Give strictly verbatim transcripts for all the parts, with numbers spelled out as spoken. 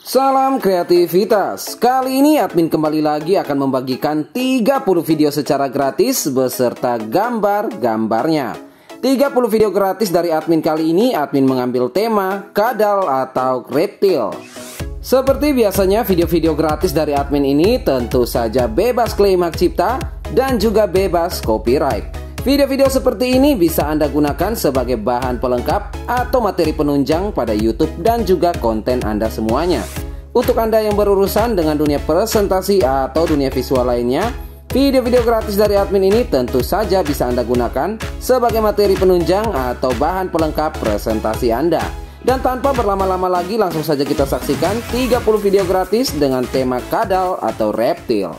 Salam kreativitas. Kali ini admin kembali lagi akan membagikan tiga puluh video secara gratis beserta gambar-gambarnya. tiga puluh video gratis dari admin kali ini, admin mengambil tema kadal atau reptil. Seperti biasanya, video-video gratis dari admin ini tentu saja bebas klaim hak cipta dan juga bebas copyright. Video-video seperti ini bisa Anda gunakan sebagai bahan pelengkap atau materi penunjang pada YouTube dan juga konten Anda semuanya. Untuk Anda yang berurusan dengan dunia presentasi atau dunia visual lainnya, video-video gratis dari admin ini tentu saja bisa Anda gunakan sebagai materi penunjang atau bahan pelengkap presentasi Anda. Dan tanpa berlama-lama lagi, langsung saja kita saksikan tiga puluh video gratis dengan tema kadal atau reptil.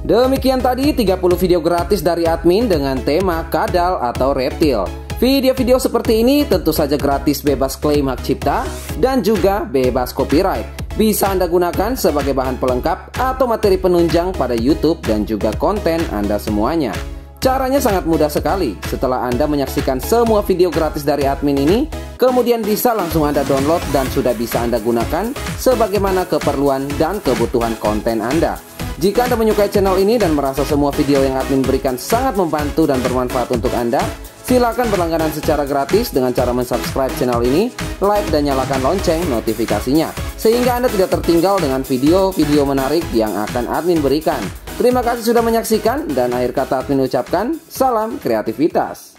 Demikian tadi tiga puluh video gratis dari admin dengan tema kadal atau reptil. Video-video seperti ini tentu saja gratis, bebas klaim hak cipta dan juga bebas copyright. Bisa Anda gunakan sebagai bahan pelengkap atau materi penunjang pada YouTube dan juga konten Anda semuanya. Caranya sangat mudah sekali. Setelah Anda menyaksikan semua video gratis dari admin ini, kemudian bisa langsung Anda download dan sudah bisa Anda gunakan sebagaimana keperluan dan kebutuhan konten Anda. Jika Anda menyukai channel ini dan merasa semua video yang admin berikan sangat membantu dan bermanfaat untuk Anda, silakan berlangganan secara gratis dengan cara mensubscribe channel ini, like dan nyalakan lonceng notifikasinya, sehingga Anda tidak tertinggal dengan video-video menarik yang akan admin berikan. Terima kasih sudah menyaksikan, dan akhir kata admin ucapkan, salam kreativitas.